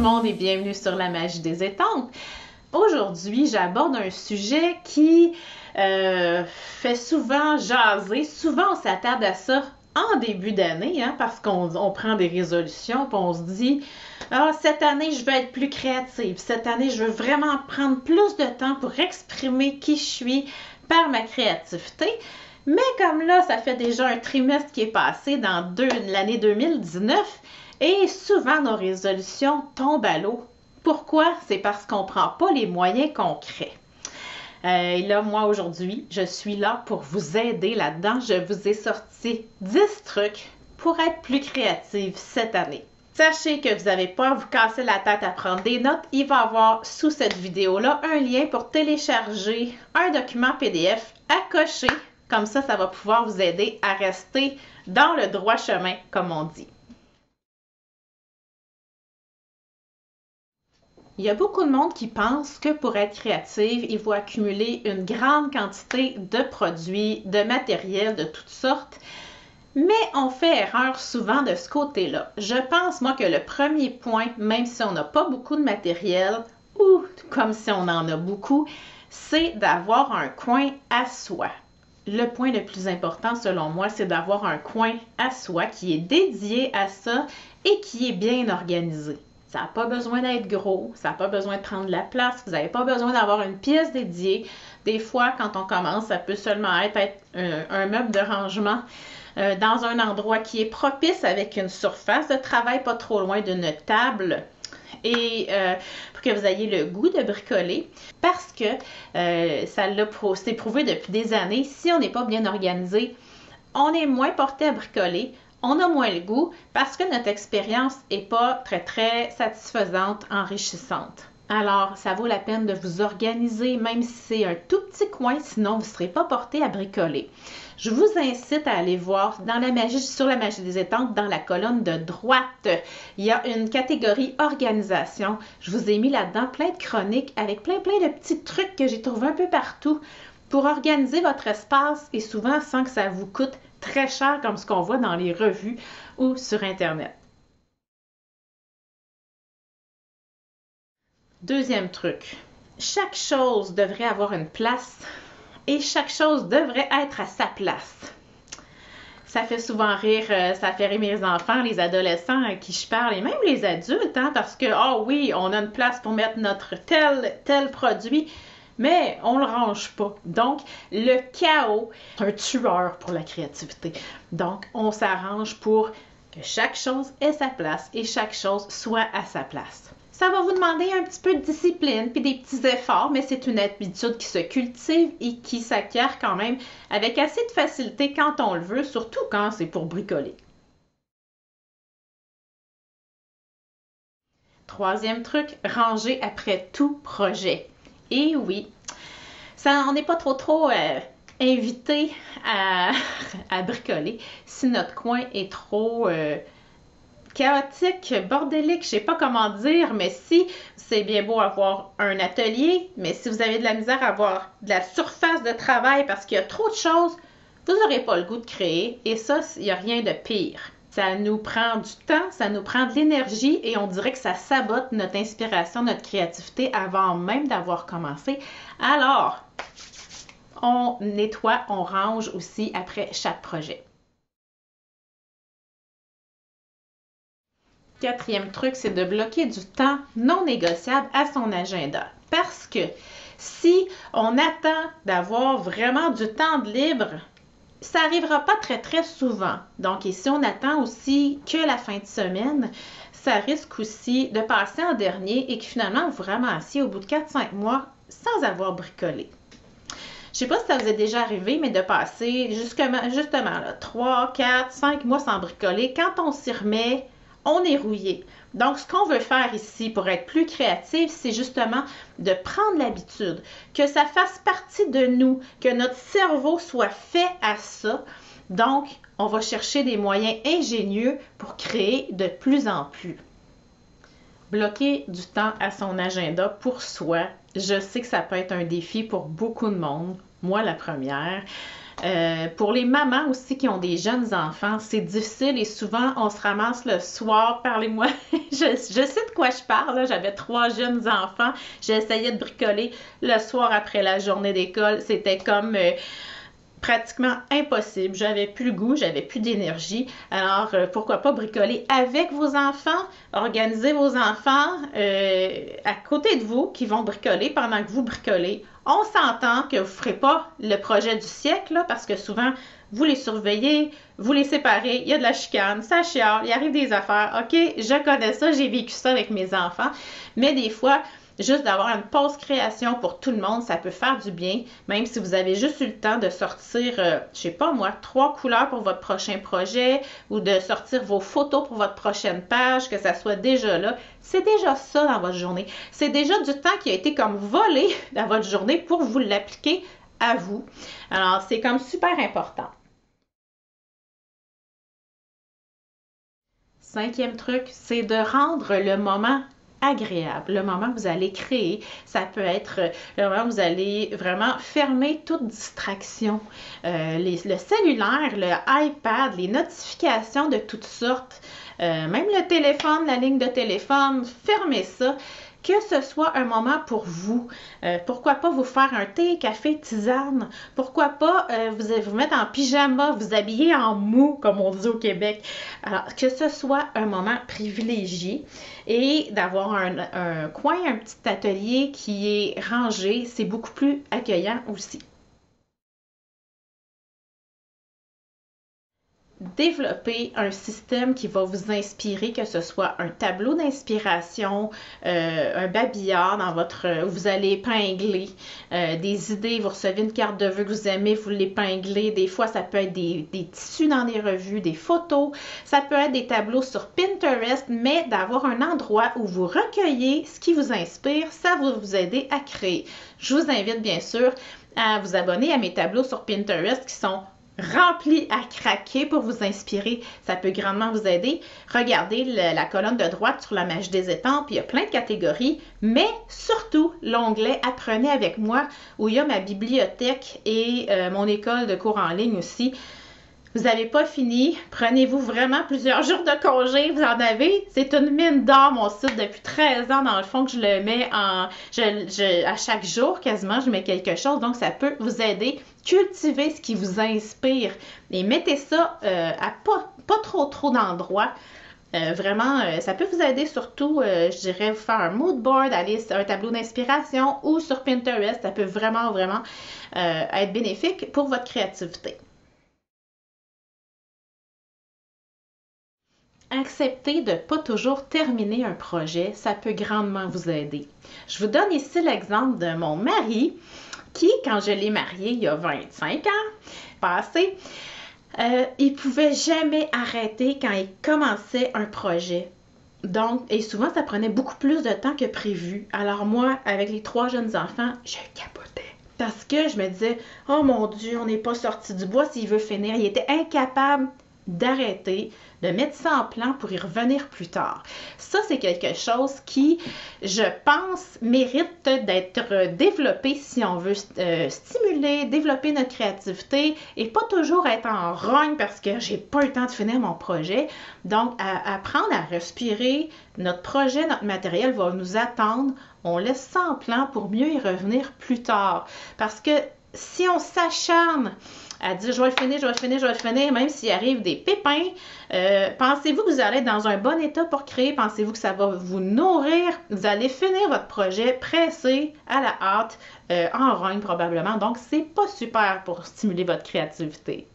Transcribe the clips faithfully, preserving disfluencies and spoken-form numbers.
monde et bienvenue sur la magie des étampes. Aujourd'hui, j'aborde un sujet qui euh, fait souvent jaser. Souvent, on s'attarde à ça en début d'année, hein, parce qu'on on prend des résolutions et on se dit « Ah, cette année, je veux être plus créative. Cette année, je veux vraiment prendre plus de temps pour exprimer qui je suis par ma créativité. » Mais comme là, ça fait déjà un trimestre qui est passé dans l'année deux mille dix-neuf, et souvent, nos résolutions tombent à l'eau. Pourquoi? C'est parce qu'on ne prend pas les moyens concrets. Euh, et là, moi, aujourd'hui, je suis là pour vous aider là-dedans. Je vous ai sorti dix trucs pour être plus créative cette année. Sachez que vous n'avez pas à vous casser la tête à prendre des notes. Il va y avoir sous cette vidéo-là un lien pour télécharger un document P D F à cocher. Comme ça, ça va pouvoir vous aider à rester dans le droit chemin, comme on dit. Il y a beaucoup de monde qui pense que pour être créative, il faut accumuler une grande quantité de produits, de matériel de toutes sortes, mais on fait erreur souvent de ce côté-là. Je pense, moi, que le premier point, même si on n'a pas beaucoup de matériel, ou comme si on en a beaucoup, c'est d'avoir un coin à soi. Le point le plus important, selon moi, c'est d'avoir un coin à soi qui est dédié à ça et qui est bien organisé. Ça n'a pas besoin d'être gros, ça n'a pas besoin de prendre de la place, vous n'avez pas besoin d'avoir une pièce dédiée. Des fois, quand on commence, ça peut seulement être, être un, un meuble de rangement euh, dans un endroit qui est propice avec une surface de travail pas trop loin d'une table et euh, pour que vous ayez le goût de bricoler parce que euh, ça l'a c'est prouvé depuis des années, si on n'est pas bien organisé, on est moins porté à bricoler. On a moins le goût parce que notre expérience n'est pas très, très satisfaisante, enrichissante. Alors, ça vaut la peine de vous organiser, même si c'est un tout petit coin, sinon vous ne serez pas porté à bricoler. Je vous incite à aller voir dans la magie, sur la magie des étampes, dans la colonne de droite. Il y a une catégorie organisation. Je vous ai mis là-dedans plein de chroniques avec plein, plein de petits trucs que j'ai trouvés un peu partout pour organiser votre espace et souvent sans que ça vous coûte très cher comme ce qu'on voit dans les revues ou sur Internet. Deuxième truc, chaque chose devrait avoir une place et chaque chose devrait être à sa place. Ça fait souvent rire, ça fait rire mes enfants, les adolescents à qui je parle et même les adultes, hein, parce que, ah oh oui, on a une place pour mettre notre tel, tel produit, mais on ne le range pas. Donc, le chaos est un tueur pour la créativité. Donc, on s'arrange pour que chaque chose ait sa place et chaque chose soit à sa place. Ça va vous demander un petit peu de discipline puis des petits efforts, mais c'est une habitude qui se cultive et qui s'acquiert quand même avec assez de facilité quand on le veut, surtout quand c'est pour bricoler. Troisième truc, ranger après tout projet. Et oui, ça, on n'est pas trop trop euh, invité à, à bricoler si notre coin est trop euh, chaotique, bordélique, je ne sais pas comment dire, mais si c'est bien beau avoir un atelier, mais si vous avez de la misère à avoir de la surface de travail parce qu'il y a trop de choses, vous n'aurez pas le goût de créer et ça, il n'y a rien de pire. Ça nous prend du temps, ça nous prend de l'énergie et on dirait que ça sabote notre inspiration, notre créativité avant même d'avoir commencé. Alors, on nettoie, on range aussi après chaque projet. Quatrième truc, c'est de bloquer du temps non négociable à son agenda. Parce que si on attend d'avoir vraiment du temps de libre, ça n'arrivera pas très, très souvent. Donc, et si on attend aussi que la fin de semaine, ça risque aussi de passer en dernier et que finalement, vous ramassiez au bout de quatre à cinq mois sans avoir bricolé. Je ne sais pas si ça vous est déjà arrivé, mais de passer justement, justement là, trois, quatre, cinq mois sans bricoler, quand on s'y remet, on est rouillé. Donc, ce qu'on veut faire ici pour être plus créatif, c'est justement de prendre l'habitude, que ça fasse partie de nous, que notre cerveau soit fait à ça. Donc, on va chercher des moyens ingénieux pour créer de plus en plus. Bloquer du temps à son agenda pour soi, je sais que ça peut être un défi pour beaucoup de monde, moi la première. Euh, pour les mamans aussi qui ont des jeunes enfants, c'est difficile et souvent on se ramasse le soir, parlez-moi, je, je sais de quoi je parle, j'avais trois jeunes enfants, j'essayais de bricoler le soir après la journée d'école, c'était comme... Euh, pratiquement impossible. J'avais plus le goût, j'avais plus d'énergie. Alors, euh, pourquoi pas bricoler avec vos enfants, organiser vos enfants euh, à côté de vous qui vont bricoler pendant que vous bricolez. On s'entend que vous ne ferez pas le projet du siècle là, parce que souvent, vous les surveillez, vous les séparez, il y a de la chicane, ça chiale, il arrive des affaires. OK, je connais ça, j'ai vécu ça avec mes enfants. Mais des fois, juste d'avoir une pause création pour tout le monde, ça peut faire du bien, même si vous avez juste eu le temps de sortir, euh, je sais pas moi, trois couleurs pour votre prochain projet ou de sortir vos photos pour votre prochaine page, que ça soit déjà là. C'est déjà ça dans votre journée. C'est déjà du temps qui a été comme volé dans votre journée pour vous l'appliquer à vous. Alors, c'est comme super important. Cinquième truc, c'est de rendre le moment agréable. Le moment que vous allez créer, ça peut être le moment où vous allez vraiment fermer toute distraction. Euh, les, le cellulaire, le iPad, les notifications de toutes sortes, euh, même le téléphone, la ligne de téléphone, fermez ça. Que ce soit un moment pour vous. Euh, pourquoi pas vous faire un thé, café, tisane? Pourquoi pas euh, vous, vous mettre en pyjama, vous habiller en mou, comme on dit au Québec? Alors, que ce soit un moment privilégié et d'avoir un, un coin, un petit atelier qui est rangé, c'est beaucoup plus accueillant aussi. Développer un système qui va vous inspirer, que ce soit un tableau d'inspiration, euh, un babillard dans votre, où vous allez épingler euh, des idées, vous recevez une carte de vœux que vous aimez, vous l'épinglez, des fois ça peut être des, des tissus dans des revues, des photos, ça peut être des tableaux sur Pinterest, mais d'avoir un endroit où vous recueillez ce qui vous inspire, ça va vous aider à créer. Je vous invite bien sûr à vous abonner à mes tableaux sur Pinterest qui sont rempli à craquer pour vous inspirer. Ça peut grandement vous aider. Regardez le, la colonne de droite sur la magie des étampes, il y a plein de catégories, mais surtout l'onglet Apprenez avec moi où il y a ma bibliothèque et euh, mon école de cours en ligne aussi. Vous n'avez pas fini, prenez-vous vraiment plusieurs jours de congé, vous en avez. C'est une mine d'or, mon site, depuis treize ans, dans le fond, que je le mets en... Je, je, à chaque jour, quasiment, je mets quelque chose, donc ça peut vous aider. Cultivez ce qui vous inspire et mettez ça euh, à pas, pas trop trop d'endroits. Euh, vraiment, euh, ça peut vous aider surtout, euh, je dirais, vous faire un mood board, aller sur un tableau d'inspiration ou sur Pinterest. Ça peut vraiment, vraiment euh, être bénéfique pour votre créativité. Accepter de ne pas toujours terminer un projet, ça peut grandement vous aider. Je vous donne ici l'exemple de mon mari qui, quand je l'ai marié il y a vingt-cinq ans passé, euh, il ne pouvait jamais arrêter quand il commençait un projet. Donc, et souvent, ça prenait beaucoup plus de temps que prévu. Alors moi, avec les trois jeunes enfants, je capotais. Parce que je me disais, oh mon Dieu, on n'est pas sorti du bois s'il veut finir. Il était incapable d'arrêter, de mettre ça en plan pour y revenir plus tard. Ça, c'est quelque chose qui, je pense, mérite d'être développé si on veut euh, stimuler, développer notre créativité et pas toujours être en rogne parce que j'ai pas eu le temps de finir mon projet. Donc, à, apprendre à respirer, notre projet, notre matériel va nous attendre. On laisse ça en plan pour mieux y revenir plus tard. Parce que si on s'acharne à dire je vais le finir, je vais le finir, je vais le finir, même s'il arrive des pépins, euh, pensez-vous que vous allez être dans un bon état pour créer? Pensez-vous que ça va vous nourrir? Vous allez finir votre projet pressé, à la hâte, euh, en rogne probablement. Donc, c'est pas super pour stimuler votre créativité.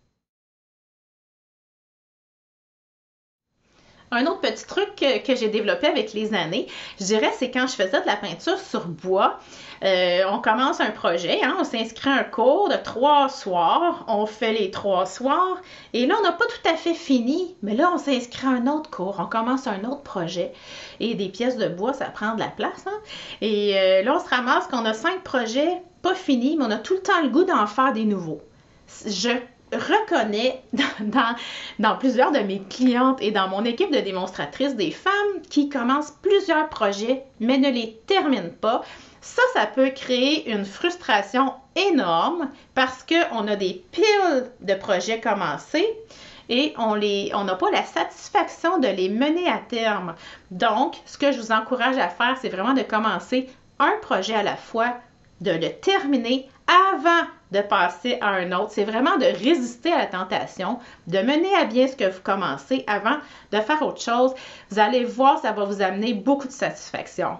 Un autre petit truc que, que j'ai développé avec les années, je dirais, c'est quand je faisais de la peinture sur bois. Euh, on commence un projet, hein, on s'inscrit à un cours de trois soirs, on fait les trois soirs, et là, on n'a pas tout à fait fini, mais là, on s'inscrit à un autre cours, on commence un autre projet. Et des pièces de bois, ça prend de la place, hein? Et euh, là, on se ramasse qu'on a cinq projets pas finis, mais on a tout le temps le goût d'en faire des nouveaux. Je reconnais dans, dans, dans plusieurs de mes clientes et dans mon équipe de démonstratrices des femmes qui commencent plusieurs projets mais ne les terminent pas. Ça, ça peut créer une frustration énormes parce qu'on a des piles de projets commencés et on les, on n'a pas la satisfaction de les mener à terme. Donc, ce que je vous encourage à faire, c'est vraiment de commencer un projet à la fois, de le terminer avant de passer à un autre. C'est vraiment de résister à la tentation, de mener à bien ce que vous commencez avant de faire autre chose. Vous allez voir, ça va vous amener beaucoup de satisfaction.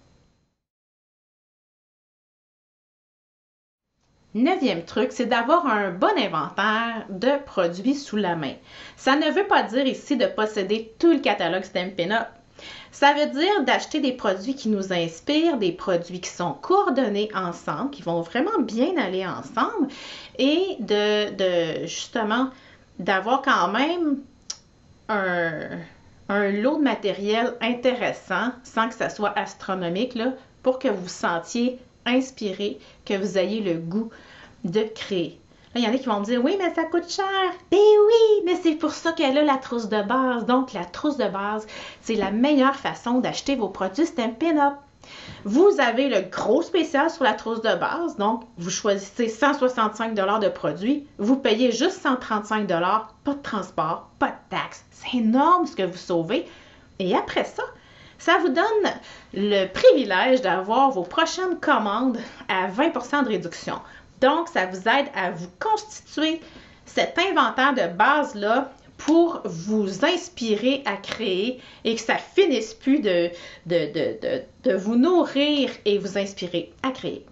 Neuvième truc, c'est d'avoir un bon inventaire de produits sous la main. Ça ne veut pas dire ici de posséder tout le catalogue Stampin' Up! Ça veut dire d'acheter des produits qui nous inspirent, des produits qui sont coordonnés ensemble, qui vont vraiment bien aller ensemble et de, de justement d'avoir quand même un, un lot de matériel intéressant sans que ça soit astronomique là, pour que vous vous sentiez inspiré, que vous ayez le goût de créer. Là, il y en a qui vont me dire, oui, mais ça coûte cher. Ben oui, mais c'est pour ça qu'elle a la trousse de base. Donc, la trousse de base, c'est la meilleure façon d'acheter vos produits Stampin' Up! Vous avez le gros spécial sur la trousse de base. Donc, vous choisissez cent soixante-cinq dollars de produits. Vous payez juste cent trente-cinq dollars. Pas de transport, pas de taxes. C'est énorme ce que vous sauvez. Et après ça, ça vous donne le privilège d'avoir vos prochaines commandes à vingt pour cent de réduction. Donc, ça vous aide à vous constituer cet inventaire de base-là pour vous inspirer à créer et que ça finisse plus de, de, de, de, de vous nourrir et vous inspirer à créer.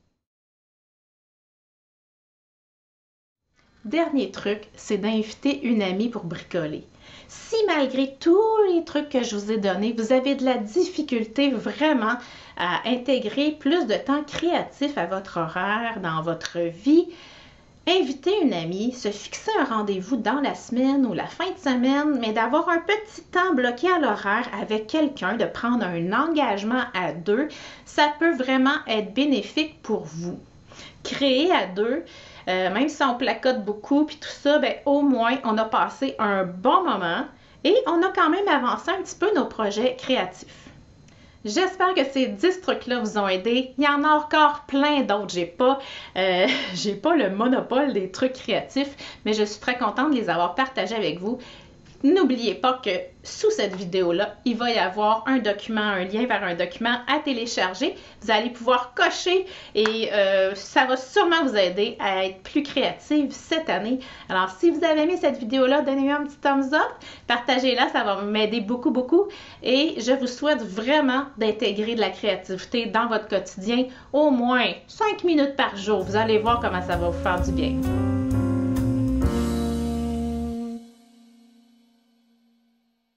Dernier truc, c'est d'inviter une amie pour bricoler. Si malgré tous les trucs que je vous ai donnés, vous avez de la difficulté vraiment à intégrer plus de temps créatif à votre horaire, dans votre vie, invitez une amie, se fixer un rendez-vous dans la semaine ou la fin de semaine, mais d'avoir un petit temps bloqué à l'horaire avec quelqu'un, de prendre un engagement à deux, ça peut vraiment être bénéfique pour vous. Créer à deux, Euh, même si on placote beaucoup puis tout ça, ben, au moins on a passé un bon moment et on a quand même avancé un petit peu nos projets créatifs. J'espère que ces dix trucs-là vous ont aidé. Il y en a encore plein d'autres. J'ai pas, euh, j'ai pas le monopole des trucs créatifs, mais je suis très contente de les avoir partagés avec vous. N'oubliez pas que sous cette vidéo-là, il va y avoir un document, un lien vers un document à télécharger. Vous allez pouvoir cocher et euh, ça va sûrement vous aider à être plus créative cette année. Alors, si vous avez aimé cette vidéo-là, donnez-moi un petit thumbs up, partagez-la, ça va m'aider beaucoup, beaucoup. Et je vous souhaite vraiment d'intégrer de la créativité dans votre quotidien, au moins cinq minutes par jour. Vous allez voir comment ça va vous faire du bien.